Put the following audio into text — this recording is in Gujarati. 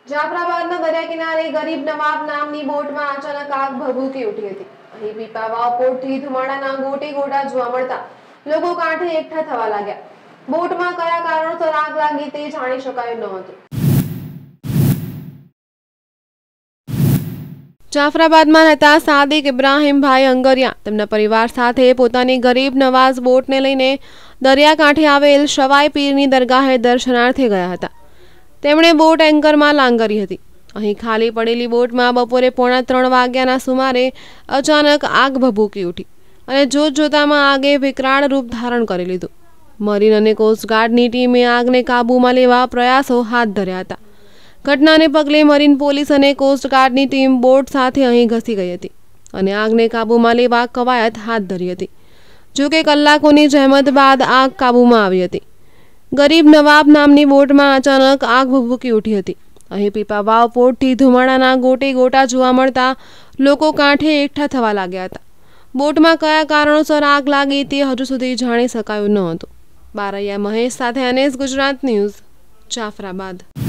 જાફરાબાદના દરિયા કિનારે ગરીબ નવાબ નામની બોટમાં અચાનક આગ ભભૂકી ઉઠી હતી। અહીં પીપાવાવ પોર્ટથી ધુમાડાના ગોટે ગોટા જોવા મળતા લોકો કાંઠે એકઠા થવા લાગ્યા। બોટમાં કયા કારણોસર આગ લાગી તે જાણી શકાયું નહોતું। જાફરાબાદમાં રહેતા સાદિક ઇબ્રાહીમભાઈ અંગરિયા તેમના પરિવાર સાથે પોતાની ગરીબ નવાઝ બોટને લઈને દરિયાકાંઠે આવેલ શવાઈ પીરની દરગાહે દર્શનાર્થે ગયા હતા। તેમણે બોટ એન્કરમાં લાંગરી હતી। અહીં ખાલી પડેલી બોટમાં બપોરે 3:15 વાગ્યાના સુમારે અચાનક આગ ભભૂકી ઉઠી અને જોતજોતામાં આગે વિકરાળ રૂપ ધારણ કરી લીધું। મરીન અને કોસ્ટગાર્ડની ટીમે આગને કાબૂમાં લેવા પ્રયાસો હાથ ધર્યા હતા। ઘટનાને પગલે મરીન પોલીસ અને કોસ્ટગાર્ડની ટીમ બોટ સાથે અહીં ઘસી ગઈ હતી અને આગને કાબૂમાં લેવા કવાયત હાથ ધરી હતી। જો કે કલાકોની જહેમત બાદ આગ કાબૂમાં આવી હતી। ગરીબ નવાબ નામની બોટમાં અચાનક આગ ભભૂકી ઉઠી હતી। અહીં પીપાવાવ પોર્ટથી ધુમાડાના ગોટે ગોટા જોવા મળતા લોકો કાંઠે એકઠા થવા લાગ્યા હતા। બોટમાં કયા કારણોસર આગ લાગી તે હજુ સુધી જાણી શકાયું ન હતું। બારૈયા મહેશ સાથે અનેસ ગુજરાત ન્યૂઝ, જાફરાબાદ।